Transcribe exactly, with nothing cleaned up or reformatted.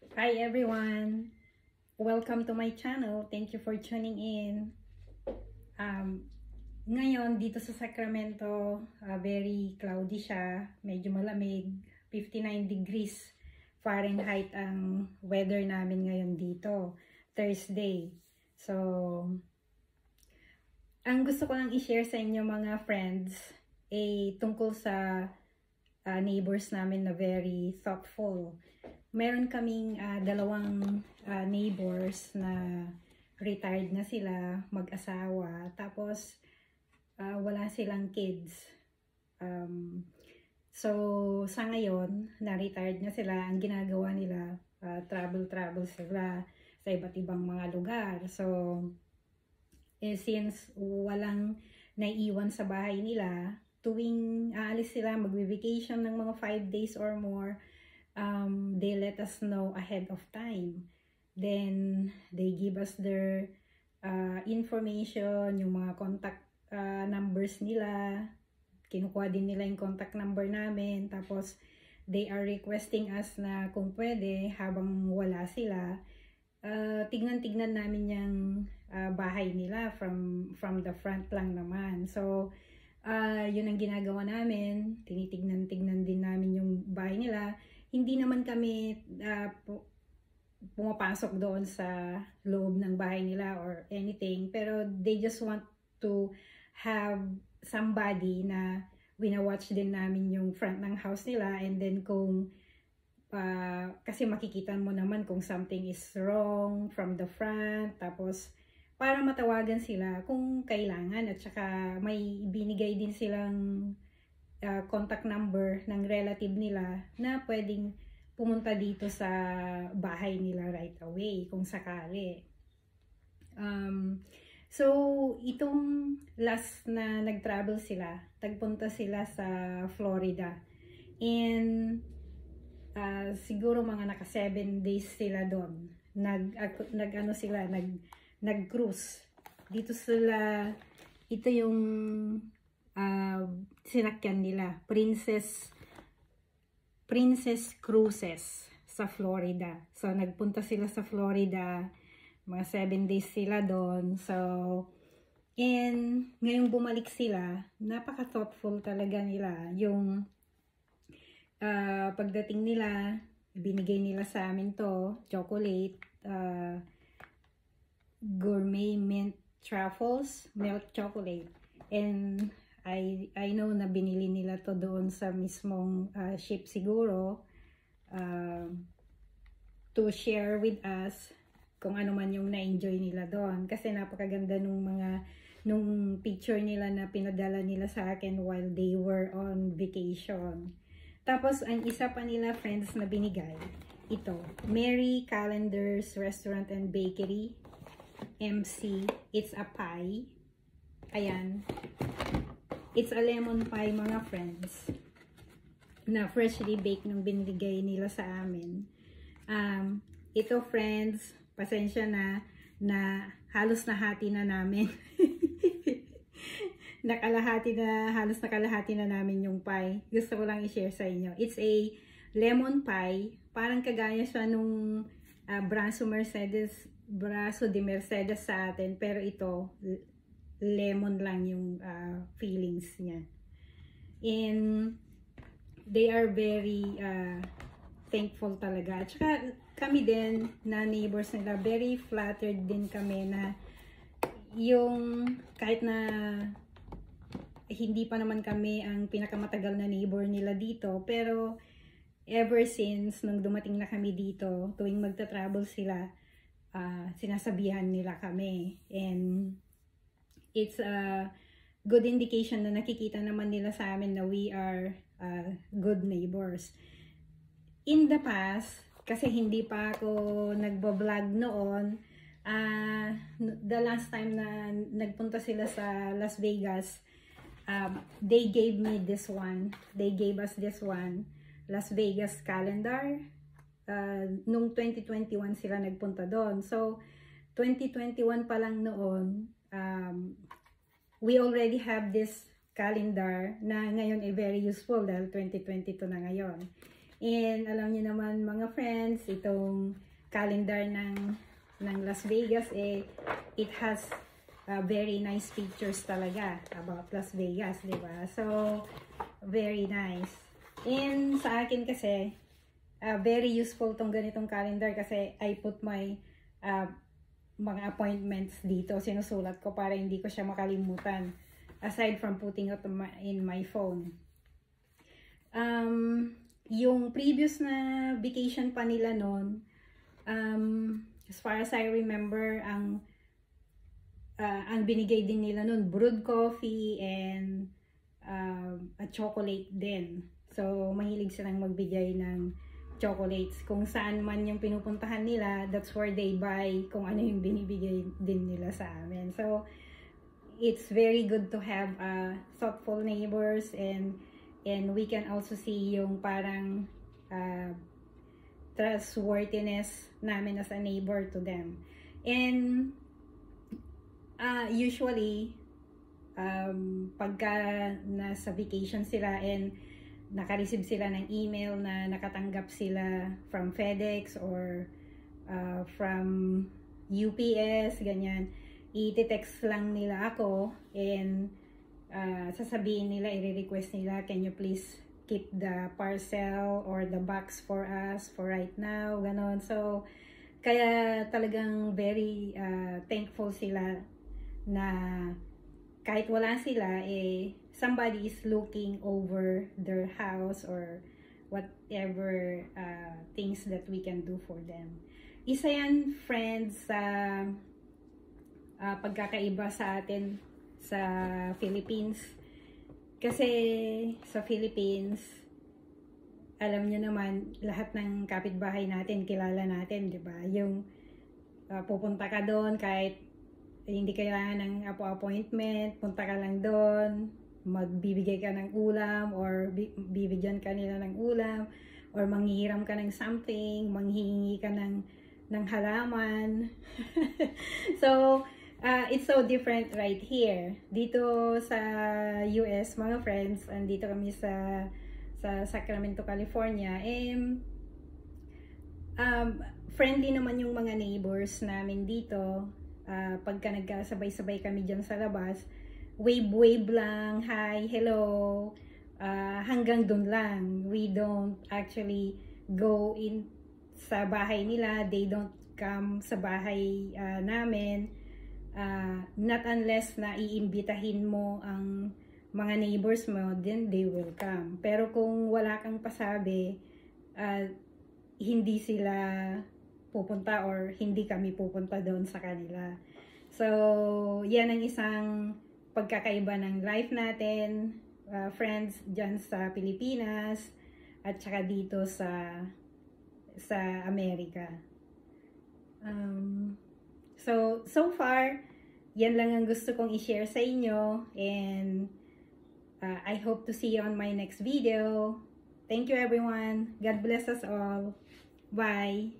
Hi everyone! Welcome to my channel. Thank you for tuning in. Um, ngayon, dito sa Sacramento, uh, very cloudy siya. Medyo malamig. fifty-nine degrees Fahrenheit ang weather namin ngayon dito. Thursday. So, ang gusto ko lang i-share sa inyo mga friends ay tungkol sa uh, neighbors namin na very thoughtful. Meron kaming uh, dalawang uh, neighbors na retired na sila, mag-asawa, tapos uh, wala silang kids. Um, so, sa ngayon, na-retired na sila, ang ginagawa nila, travel-travel uh, sila sa iba't ibang mga lugar. So, eh, since walang naiiwan sa bahay nila, tuwing aalis sila, magbe-vacation ng mga five days or more, Um, they let us know ahead of time. Then, they give us their uh, information, yung mga contact uh, numbers nila. Kinukuha din nila yung contact number namin. Tapos, they are requesting us na kung pwede, habang wala sila, uh, tignan-tignan namin yung uh, bahay nila from, from the front lang naman. So, uh, yun ang ginagawa namin. Tinitignan-tignan din namin yung bahay nila. Hindi naman kami uh, pumapasok doon sa loob ng bahay nila or anything. Pero they just want to have somebody na wina-watch din namin yung front ng house nila. And then kung, uh, kasi makikita mo naman kung something is wrong from the front. Tapos para matawagan sila kung kailangan. At saka may binigay din silang Uh, contact number ng relative nila na pwedeng pumunta dito sa bahay nila right away kung sakali. Um, so, itong last na nag-travel sila, tagpunta sila sa Florida. And uh, siguro mga naka seven days sila doon. Nag, uh, nag ano sila, nag, nag-cruise. Dito sila, ito yung Uh, sinakyan nila, Princess Princess Cruises sa Florida. So, nagpunta sila sa Florida, mga seven days sila doon. So, and ngayong bumalik sila, napaka-thoughtful talaga nila. Yung uh, pagdating nila, binigay nila sa amin to, chocolate, uh, gourmet mint truffles, milk chocolate. And I, I know na binili nila to doon sa mismong uh, ship siguro uh, to share with us kung ano man yung na-enjoy nila doon. Kasi napakaganda nung mga nung picture nila na pinadala nila sa akin while they were on vacation. Tapos ang isa pa nila friends na binigay, ito, Mary Calendar's Restaurant and Bakery, M C, it's a pie. Ayan. It's a lemon pie mga friends na freshly baked nung binigay nila sa amin. Um, ito friends, pasensya na na halos nahati na namin. nakalahati na, halos nakalahati na namin yung pie. Gusto ko lang i-share sa inyo. It's a lemon pie. Parang kagaya siya nung uh, braso Mercedes, braso de Mercedes sa atin. Pero ito, lemon lang yung uh, feelings niya. And they are very uh, thankful talaga. At saka kami din na neighbors nila, very flattered din kami na yung kahit na hindi pa naman kami ang pinakamatagal na neighbor nila dito, pero ever since nung dumating na kami dito, tuwing magta-travel sila, uh, sinasabihan nila kami. And it's a good indication na nakikita naman nila sa amin na we are uh, good neighbors. In the past, kasi hindi pa ako nagbablog noon, uh, the last time na nagpunta sila sa Las Vegas, um, they gave me this one. They gave us this one, Las Vegas calendar. Uh, nung twenty twenty-one sila nagpunta doon. So, twenty twenty-one pa lang noon, Um, we already have this calendar na ngayon ay very useful dahil twenty twenty-two na ngayon. And alam niyo naman mga friends, itong calendar ng, ng Las Vegas, eh, it has uh, very nice pictures talaga about Las Vegas, di ba? So, very nice. And sa akin kasi, uh, very useful tong ganitong calendar kasi I put my uh, mga appointments dito. Sinusulat ko para hindi ko siya makalimutan. Aside from putting it in my phone. Um, yung previous na vacation pa nila noon, um, as far as I remember, ang uh, ang binigay din nila noon, brewed coffee and uh, a chocolate din. So, mahilig silang magbigay ng chocolates. Kung saan man yung pinupuntahan nila, that's where they buy kung ano yung binibigay din nila sa amin. So, it's very good to have uh, thoughtful neighbors, and and we can also see yung parang uh, trustworthiness namin as a neighbor to them. And uh, usually, um, pagka nasa vacation sila and naka-receive sila ng email na nakatanggap sila from FedEx or uh, from U P S, ganyan, i-text lang nila ako and uh, sasabihin nila, i-request nila, can you please keep the parcel or the box for us for right now, ganon. So, kaya talagang very uh, thankful sila na kahit wala sila, eh, somebody is looking over their house or whatever uh, things that we can do for them. Isa yan, friends, sa uh, uh, pagkakaiba sa atin sa Philippines. Kasi sa Philippines, alam nyo naman, lahat ng kapitbahay natin, kilala natin, di ba? Yung uh, pupunta ka doon kahit hindi kailangan ng appointment, punta ka lang doon, magbibigay ka ng ulam or bibigyan ka nila ng ulam or manghihiram ka ng something, manghihingi ka ng, ng halaman. So, Uh, it's so different right here. Dito sa U S, mga friends, andito kami sa sa Sacramento, California. Eh, um, friendly naman yung mga neighbors namin dito. Uh, pagka nagkasabay-sabay kami dyan sa labas, wave-wave lang, hi, hello, uh, hanggang dun lang. We don't actually go in sa bahay nila. They don't come sa bahay uh, namin. Uh, not unless na iimbitahin mo ang mga neighbors mo, then they will come. Pero kung wala kang pasabi, uh, hindi sila pupunta or hindi kami pupunta doon sa kanila. So, yan ang isang pagkakaiba ng life natin, uh, friends, dyan sa Pilipinas at saka dito sa sa Amerika. Um, So, so far, yan lang ang gusto kong i-share sa inyo, and uh, I hope to see you on my next video. Thank you everyone. God bless us all. Bye!